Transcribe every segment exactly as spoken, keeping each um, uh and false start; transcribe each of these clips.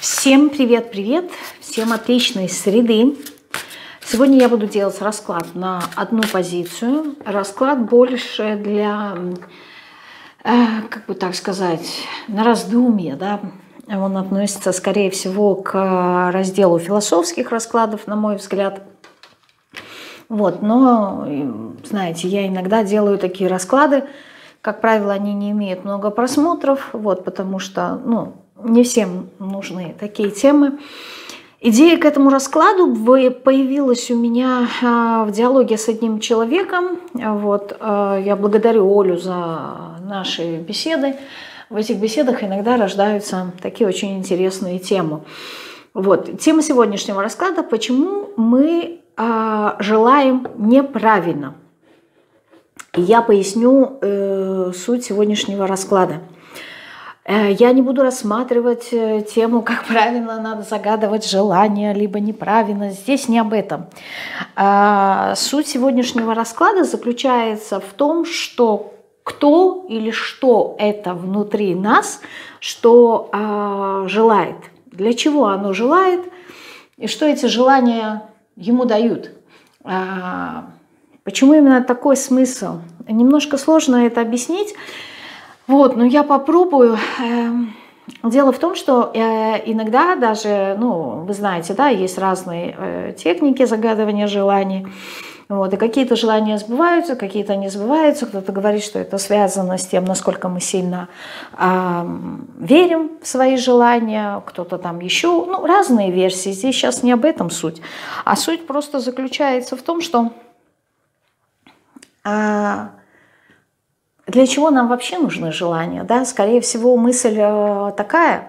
Всем привет-привет, всем отличной среды. Сегодня я буду делать расклад на одну позицию. Расклад больше для, э, как бы так сказать, на раздумье, да. Он относится, скорее всего, к разделу философских раскладов, на мой взгляд. Вот, но, знаете, я иногда делаю такие расклады. Как правило, они не имеют много просмотров, вот, потому что, ну, не всем нужны такие темы. Идея к этому раскладу появилась у меня в диалоге с одним человеком. Вот, я благодарю Олю за наши беседы. В этих беседах иногда рождаются такие очень интересные темы. Вот, тема сегодняшнего расклада: почему мы а, желаем неправильно. И я поясню э, суть сегодняшнего расклада. Э, я не буду рассматривать э, тему, как правильно надо загадывать желание, либо неправильно. Здесь не об этом. А, суть сегодняшнего расклада заключается в том, что кто или что это внутри нас, что э, желает, для чего оно желает, и что эти желания ему дают. А, почему именно такой смысл? Немножко сложно это объяснить, вот, но я попробую. Дело в том, что иногда даже, ну, вы знаете, да, есть разные техники загадывания желаний. Вот, и какие-то желания сбываются, какие-то не сбываются. Кто-то говорит, что это связано с тем, насколько мы сильно э, верим в свои желания. Кто-то там еще, ну, разные версии. Здесь сейчас не об этом суть. А суть просто заключается в том, что э, для чего нам вообще нужны желания? Да? Скорее всего, мысль э, такая.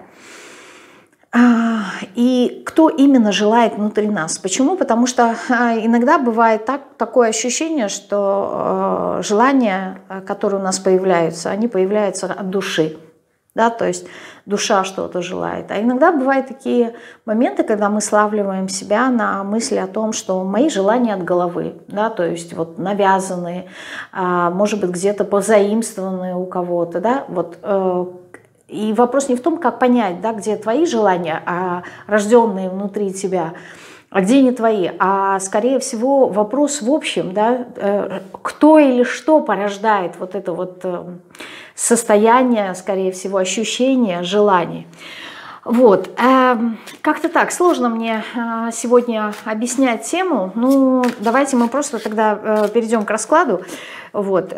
И кто именно желает внутри нас? Почему? Потому что иногда бывает так, такое ощущение, что желания, которые у нас появляются, они появляются от души. Да? То есть душа что-то желает. А иногда бывают такие моменты, когда мы славливаем себя на мысли о том, что мои желания от головы, да? То есть вот навязанные, может быть, где-то позаимствованные у кого-то. Да? Вот, и вопрос не в том, как понять, да, где твои желания, а рожденные внутри тебя, а где не твои, а скорее всего вопрос в общем, да, кто или что порождает вот это вот состояние, скорее всего, ощущение желаний. Вот, как-то так, сложно мне сегодня объяснять тему. Ну, давайте мы просто тогда перейдем к раскладу, вот,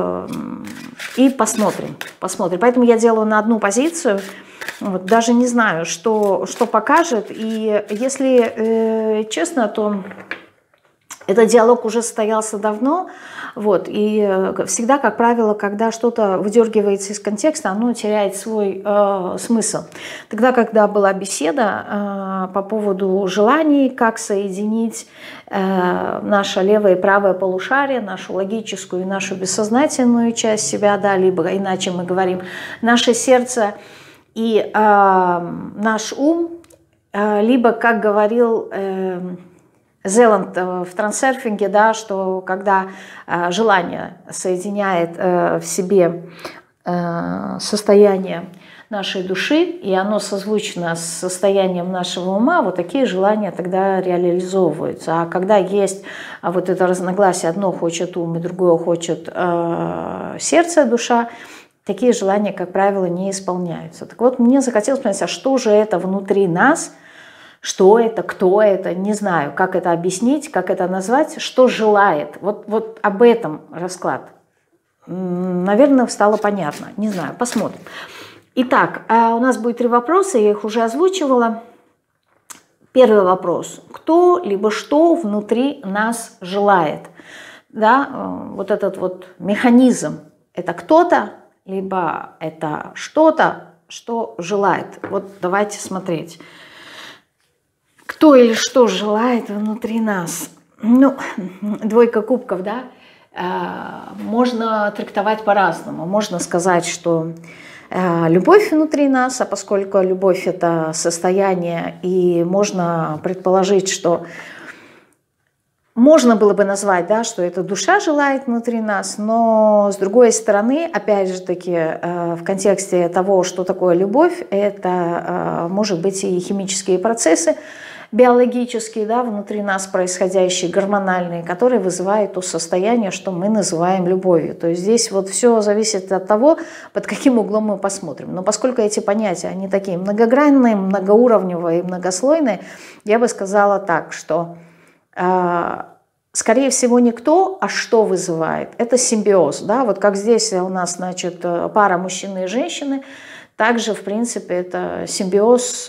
и посмотрим, посмотрим. Поэтому я делаю на одну позицию, вот, даже не знаю, что, что покажет. И если честно, то этот диалог уже состоялся давно, вот, и всегда, как правило, когда что-то выдергивается из контекста, оно теряет свой э, смысл. Тогда, когда была беседа э, по поводу желаний, как соединить э, наше левое и правое полушарие, нашу логическую и нашу бессознательную часть себя, да, либо, иначе мы говорим, наше сердце и э, наш ум, э, либо, как говорил э, Зеланд в трансерфинге, да, что когда э, желание соединяет э, в себе э, состояние нашей души, и оно созвучно с состоянием нашего ума, вот такие желания тогда реализовываются. А когда есть вот это разногласие, одно хочет ум, и другое хочет э, сердце, душа, такие желания, как правило, не исполняются. Так вот, мне захотелось понять, а что же это внутри нас? Что это, кто это, не знаю, как это объяснить, как это назвать, что желает. Вот, вот об этом расклад. Наверное, стало понятно. Не знаю, посмотрим. Итак, у нас будет три вопроса, я их уже озвучивала. Первый вопрос. Кто либо что внутри нас желает? Да, вот этот вот механизм. Это кто-то, либо это что-то, что желает. Вот давайте смотреть. Кто или что желает внутри нас? Ну, двойка кубков, да, можно трактовать по-разному. Можно сказать, что любовь внутри нас, а поскольку любовь – это состояние, и можно предположить, что Можно было бы назвать, да, что это душа желает внутри нас, но с другой стороны, опять же таки, в контексте того, что такое любовь, это может быть и химические процессы биологические, да, внутри нас происходящие, гормональные, которые вызывают то состояние, что мы называем любовью. То есть здесь вот все зависит от того, под каким углом мы посмотрим. Но поскольку эти понятия, они такие многогранные, многоуровневые и многослойные, я бы сказала так, что скорее всего не кто, а что вызывает. Это симбиоз. Да? Вот как здесь у нас, значит, пара мужчины и женщины, также, в принципе, это симбиоз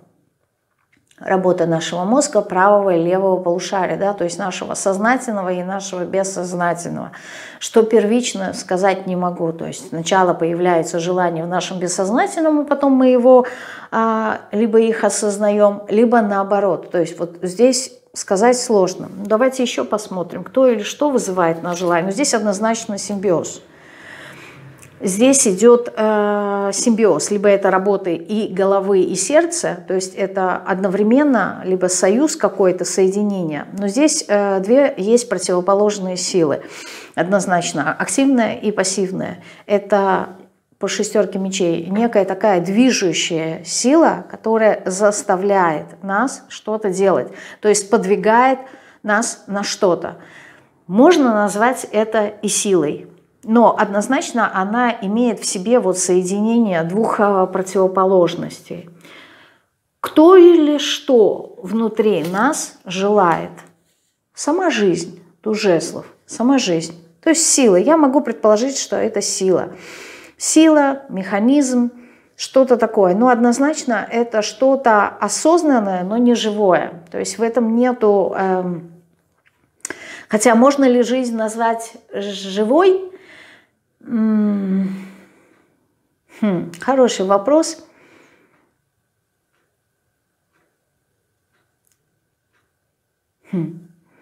работы нашего мозга, правого и левого полушария, да? То есть нашего сознательного и нашего бессознательного. Что первично, сказать не могу. То есть сначала появляется желание в нашем бессознательном, и потом мы его а, либо их осознаем, либо наоборот. То есть вот здесь сказать сложно. Давайте еще посмотрим, кто или что вызывает наше желание. Но здесь однозначно симбиоз. Здесь идет э, симбиоз. Либо это работа и головы, и сердца, то есть это одновременно, либо союз какой-то, соединение. Но здесь э, две есть противоположные силы. Однозначно активная и пассивная. Это по шестерке мечей некая такая движущая сила, которая заставляет нас что-то делать, то есть подвигает нас на что-то. Можно назвать это и силой, но однозначно она имеет в себе вот соединение двух противоположностей. Кто или что внутри нас желает? Сама жизнь, туз жезлов, сама жизнь, то есть сила. Я могу предположить, что это сила. Сила, механизм, что-то такое. Но однозначно это что-то осознанное, но не живое. То есть в этом нету... Эм, хотя можно ли жизнь назвать живой? М-м- хм, хороший вопрос. Хм.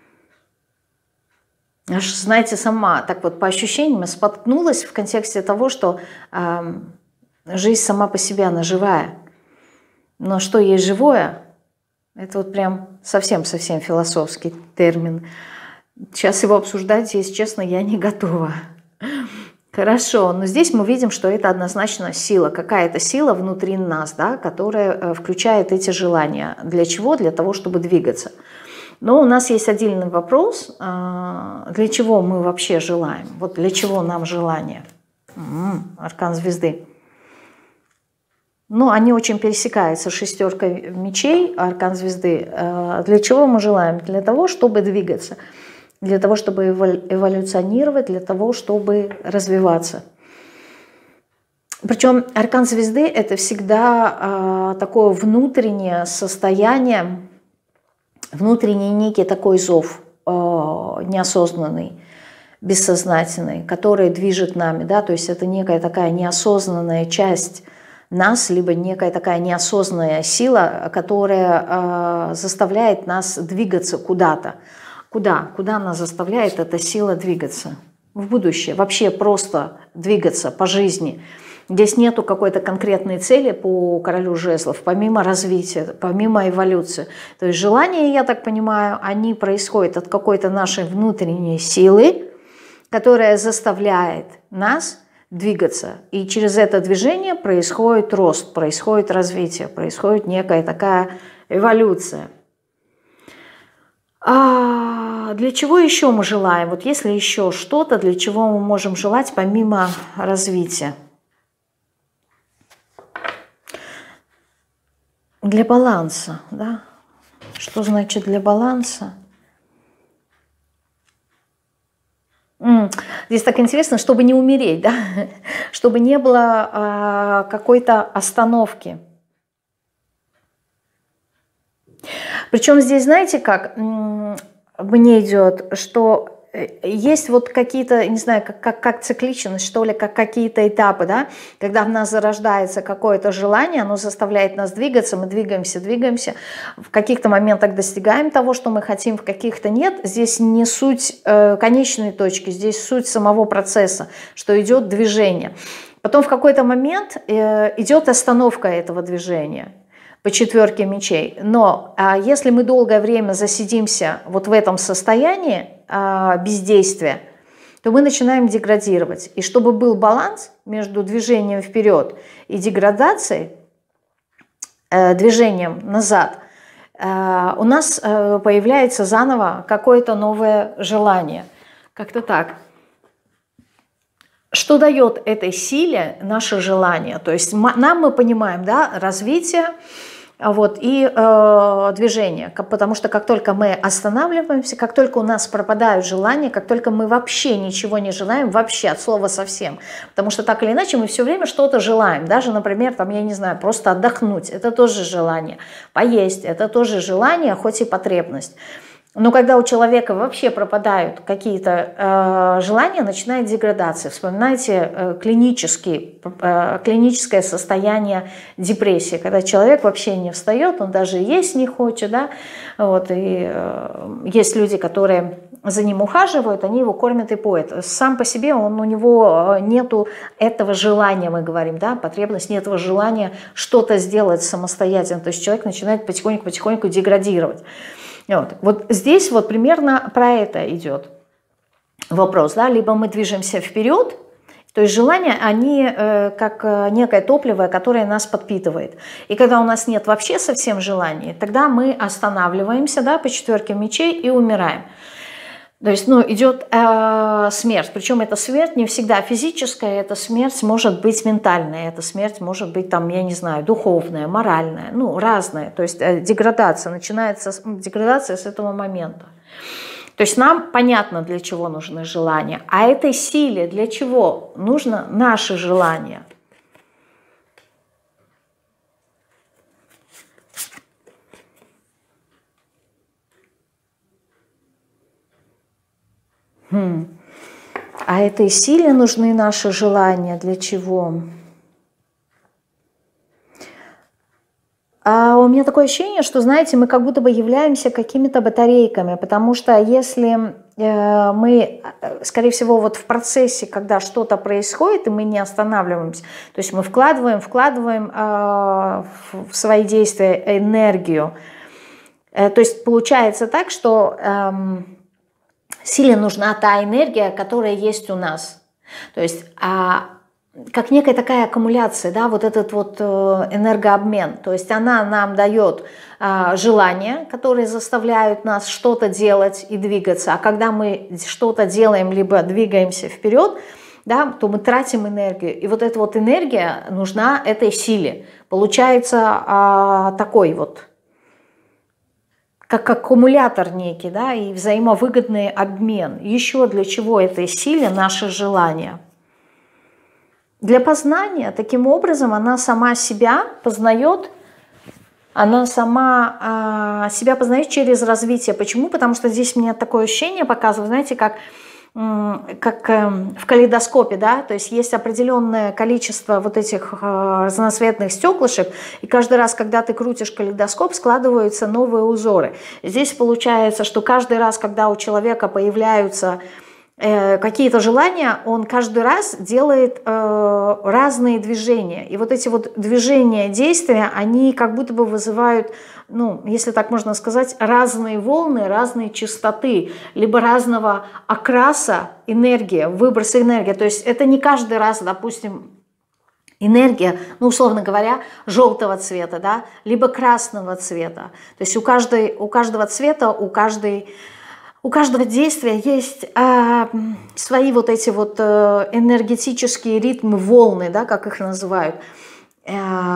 Аж, знаете, сама так вот по ощущениям споткнулась в контексте того, что э, жизнь сама по себе, она живая. Но что есть живое, это вот прям совсем-совсем философский термин. Сейчас его обсуждать, если честно, я не готова. Хорошо, но здесь мы видим, что это однозначно сила, какая-то сила внутри нас, да, которая включает эти желания. Для чего? Для того, чтобы двигаться. Но у нас есть отдельный вопрос, для чего мы вообще желаем? Вот для чего нам желание? М-м, аркан звезды. Ну, они очень пересекаются, шестерка мечей, аркан звезды. Для чего мы желаем? Для того, чтобы двигаться, для того, чтобы эволюционировать, для того, чтобы развиваться. Причем аркан звезды – это всегда такое внутреннее состояние, внутренний некий такой зов, э, неосознанный, бессознательный, который движет нами, да, то есть это некая такая неосознанная часть нас, либо некая такая неосознанная сила, которая э, заставляет нас двигаться куда-то. Куда? Куда нас заставляет эта сила двигаться? В будущее. Вообще просто двигаться по жизни. Здесь нету какой-то конкретной цели по королю жезлов, помимо развития, помимо эволюции. То есть желания, я так понимаю, они происходят от какой-то нашей внутренней силы, которая заставляет нас двигаться. И через это движение происходит рост, происходит развитие, происходит некая такая эволюция. А для чего еще мы желаем? Вот если еще что-то, для чего мы можем желать помимо развития? Для баланса, да? Что значит для баланса? Здесь так интересно, чтобы не умереть, да? Чтобы не было а, какой-то остановки. Причем здесь, знаете как, мне идет, что есть вот какие-то, не знаю, как, как, как цикличность, что ли, как какие-то этапы, да, когда в нас зарождается какое-то желание, оно заставляет нас двигаться, мы двигаемся, двигаемся, в каких-то моментах достигаем того, что мы хотим, в каких-то нет. Здесь не суть э, конечной точки, здесь суть самого процесса, что идет движение. Потом в какой-то момент э, идет остановка этого движения. по четверке мечей. Но а, если мы долгое время засидимся вот в этом состоянии а, бездействия, то мы начинаем деградировать. И чтобы был баланс между движением вперед и деградацией, э, движением назад, э, у нас э, появляется заново какое-то новое желание. Как-то так. Что дает этой силе наше желание? То есть нам, мы понимаем, да, развитие вот, и э, движение. Потому что как только мы останавливаемся, как только у нас пропадают желания, как только мы вообще ничего не желаем, вообще от слова совсем. Потому что так или иначе мы все время что-то желаем. Даже, например, там, я не знаю, просто отдохнуть. Это тоже желание. Поесть. Это тоже желание, хоть и потребность. Но когда у человека вообще пропадают какие-то э, желания, начинает деградация. Вспоминайте э, клинический, э, клиническое состояние депрессии, когда человек вообще не встает, он даже есть не хочет, да? Вот, и э, есть люди, которые за ним ухаживают, они его кормят и поят. Сам по себе он, у него нету этого желания, мы говорим, да, потребность, нет этого желания что-то сделать самостоятельно. То есть человек начинает потихоньку-потихоньку деградировать. Вот. Вот здесь вот примерно про это идет вопрос, да, либо мы движемся вперед, то есть желания, они э, как некое топливо, которое нас подпитывает. И когда у нас нет вообще совсем желаний, тогда мы останавливаемся, да, по четверке мечей и умираем. То есть, ну, идет э, смерть, причем эта смерть не всегда физическая, эта смерть может быть ментальная, эта смерть может быть, там, я не знаю, духовная, моральная, ну, разная. То есть э, деградация, начинается деградация с этого момента. То есть нам понятно, для чего нужны желания, а этой силе для чего нужно наше желание. Хм. А этой силе нужны наши желания для чего? А у меня такое ощущение, что, знаете, мы как будто бы являемся какими-то батарейками, потому что если э, мы, скорее всего, вот в процессе, когда что-то происходит, и мы не останавливаемся, то есть мы вкладываем, вкладываем э, в свои действия энергию, э, то есть получается так, что э, силе нужна та энергия, которая есть у нас, то есть а, как некая такая аккумуляция, да, вот этот вот энергообмен. То есть она нам дает а, желания, которые заставляют нас что-то делать и двигаться. А когда мы что-то делаем, либо двигаемся вперед, да, то мы тратим энергию. И вот эта вот энергия нужна этой силе. Получается а, такой вот, как аккумулятор некий, да, и взаимовыгодный обмен. Еще для чего этой силе наши желания? Для познания. Таким образом, она сама себя познает, она сама а, себя познает через развитие. Почему? Потому что здесь мне такое ощущение показывает, знаете, как, как в калейдоскопе, да, то есть есть определенное количество вот этих разноцветных стеклышек, и каждый раз, когда ты крутишь калейдоскоп, складываются новые узоры. Здесь получается, что каждый раз, когда у человека появляются какие-то желания, он каждый раз делает э, разные движения. И вот эти вот движения, действия, они как будто бы вызывают, ну, если так можно сказать, разные волны, разные частоты, либо разного окраса энергии, выброса энергии. То есть это не каждый раз, допустим, энергия, ну, условно говоря, желтого цвета, да, либо красного цвета. То есть у, каждой, у каждого цвета, у каждой... У каждого действия есть э, свои вот эти вот э, энергетические ритмы, волны, да, как их называют. Э,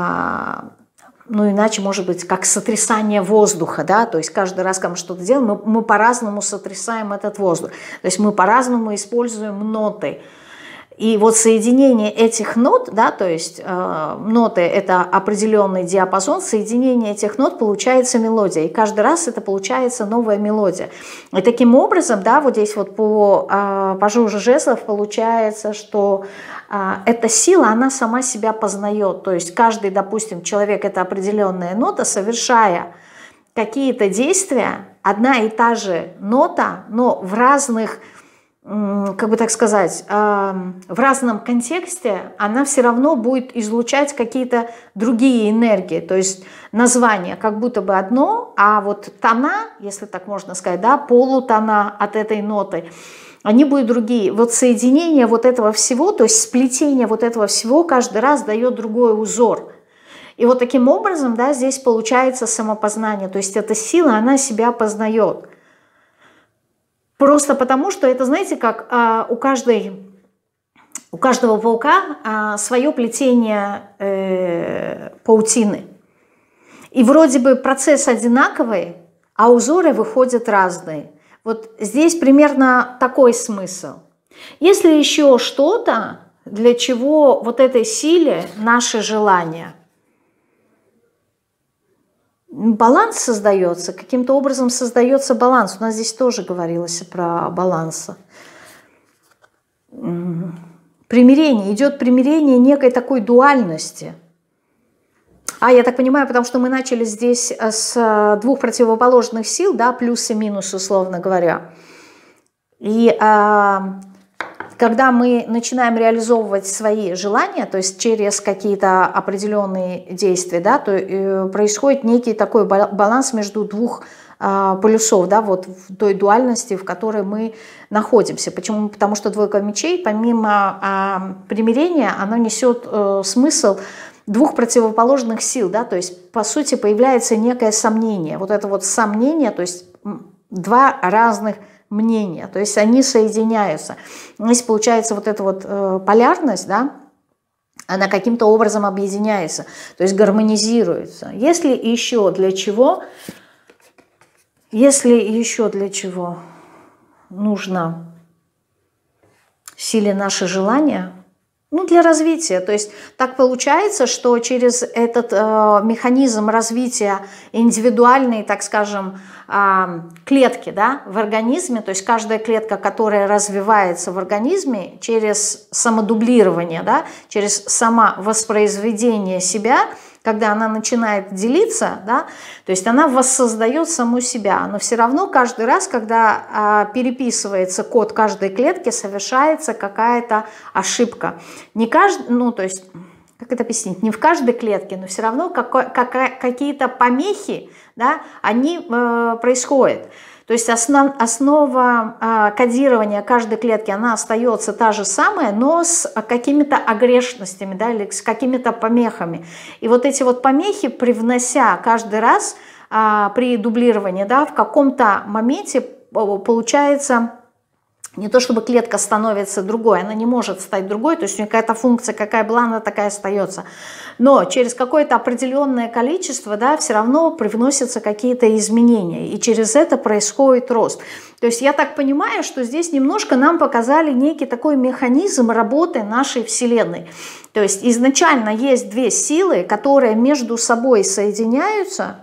ну, иначе, может быть, как сотрясание воздуха, да, то есть каждый раз, когда мы что-то делаем, мы, мы по-разному сотрясаем этот воздух. То есть мы по-разному используем ноты. И вот соединение этих нот, да, то есть э, ноты – это определенный диапазон, соединение этих нот получается мелодия, и каждый раз это получается новая мелодия. И таким образом, да, вот здесь вот по, э, по жужу жезлов получается, что э, эта сила, она сама себя познает, то есть каждый, допустим, человек – это определенная нота, совершая какие-то действия, одна и та же нота, но в разных как бы так сказать, в разном контексте, она все равно будет излучать какие-то другие энергии. То есть название как будто бы одно, а вот тона, если так можно сказать, да, полутона от этой ноты, они будут другие. Вот соединение вот этого всего, то есть сплетение вот этого всего каждый раз дает другой узор. И вот таким образом, да, здесь получается самопознание. То есть эта сила, она себя познает. Просто потому, что это, знаете, как а, у, каждой, у каждого паука а, свое плетение э, паутины. И вроде бы процесс одинаковый, а узоры выходят разные. Вот здесь примерно такой смысл. Если еще что-то, для чего вот этой силе наши желания, баланс создается, каким-то образом создается баланс. У нас здесь тоже говорилось про баланс. Примирение, идет примирение некой такой дуальности. А, я так понимаю, потому что мы начали здесь с двух противоположных сил, да, плюс и минус, условно говоря. И а, когда мы начинаем реализовывать свои желания, то есть через какие-то определенные действия, да, то э, происходит некий такой баланс между двух э, полюсов, да, вот в той дуальности, в которой мы находимся. Почему? Потому что двойка мечей, помимо э, примирения, она несет э, смысл двух противоположных сил, да, то есть по сути появляется некое сомнение. Вот это вот сомнение, то есть два разных мнения, то есть они соединяются. Здесь получается вот эта вот э, полярность, да, она каким-то образом объединяется, то есть гармонизируется. Если еще для чего, если еще для чего нужно силе наши желания, ну, для развития. То есть так получается, что через этот э, механизм развития индивидуальной, так скажем, э, клетки, да, в организме, то есть каждая клетка, которая развивается в организме через самодублирование, да, через самовоспроизведение себя, когда она начинает делиться, да, то есть она воссоздает саму себя, но все равно каждый раз, когда а, переписывается код каждой клетки, совершается какая-то ошибка. Не каждый, ну то есть, как это объяснить, не в каждой клетке, но все равно какие-то помехи, да, они э, происходят. То есть основ, основа э, кодирования каждой клетки, она остается та же самая, но с какими-то огрешностями, да, или с какими-то помехами. И вот эти вот помехи, привнося каждый раз э, при дублировании, да, в каком-то моменте получается не то чтобы клетка становится другой, она не может стать другой, то есть у нее какая-то функция, какая была, она такая остается. Но через какое-то определенное количество, да, все равно привносятся какие-то изменения, и через это происходит рост. То есть я так понимаю, что здесь немножко нам показали некий такой механизм работы нашей Вселенной. То есть изначально есть две силы, которые между собой соединяются,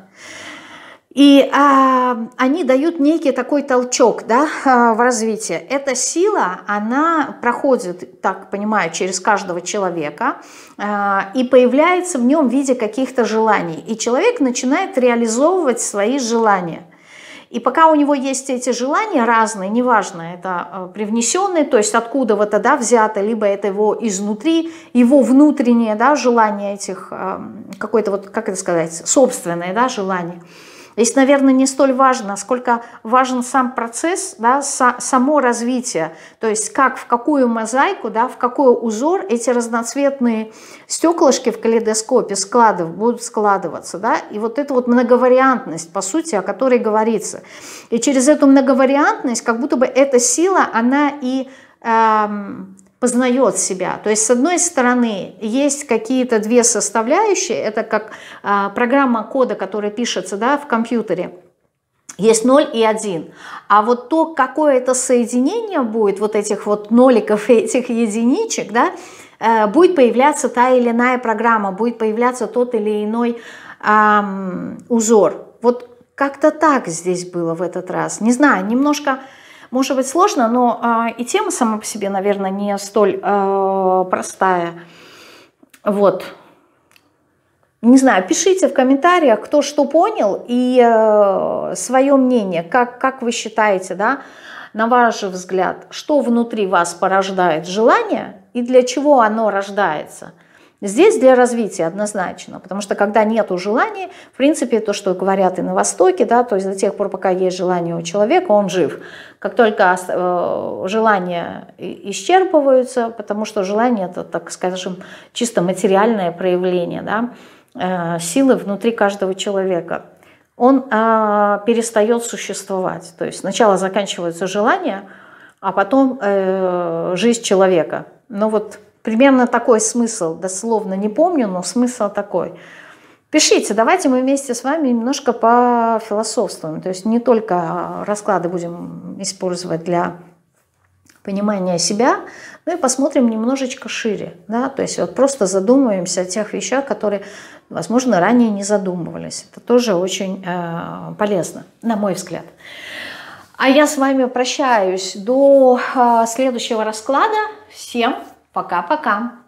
и а, они дают некий такой толчок, да, в развитие. Эта сила, она проходит, так понимаю, через каждого человека а, и появляется в нем в виде каких-то желаний. И человек начинает реализовывать свои желания. И пока у него есть эти желания разные, неважно, это привнесенные, то есть откуда вот тогда взято, либо это его изнутри, его внутреннее, да, желание этих, какое-то вот, как это сказать, собственное, да, желание. Здесь, наверное, не столь важно, сколько важен сам процесс, да, са, само развитие. То есть как, в какую мозаику, да, в какой узор эти разноцветные стеклышки в калейдоскопе складыв, будут складываться. Да? И вот эта вот многовариантность, по сути, о которой говорится. И через эту многовариантность, как будто бы эта сила, она и... Эм, познает себя. То есть, с одной стороны, есть какие-то две составляющие, это как а, программа кода, которая пишется, да, в компьютере, есть ноль и один. А вот то, какое это соединение будет, вот этих вот ноликов и этих единичек, да, э, будет появляться та или иная программа, будет появляться тот или иной э, узор. Вот как-то так здесь было в этот раз. Не знаю, немножко... Может быть сложно, но э, и тема сама по себе, наверное, не столь э, простая. Вот. Не знаю, пишите в комментариях, кто что понял, и э, свое мнение, как, как вы считаете, да, на ваш взгляд, что внутри вас порождает желание и для чего оно рождается? Здесь для развития однозначно, потому что когда нету желания, в принципе, то, что говорят и на Востоке, да, то есть до тех пор, пока есть желание у человека, он жив. Как только э, желания исчерпываются, потому что желание это, так скажем, чисто материальное проявление, да, э, силы внутри каждого человека, он э, перестает существовать. То есть сначала заканчивается желание, а потом э, жизнь человека. Но вот примерно такой смысл, дословно не помню, но смысл такой. Пишите, давайте мы вместе с вами немножко пофилософствуем. То есть не только расклады будем использовать для понимания себя, но и посмотрим немножечко шире. Да? То есть вот просто задумаемся о тех вещах, которые, возможно, ранее не задумывались. Это тоже очень э, полезно, на мой взгляд. А я с вами прощаюсь до э, следующего расклада. Всем пока-пока.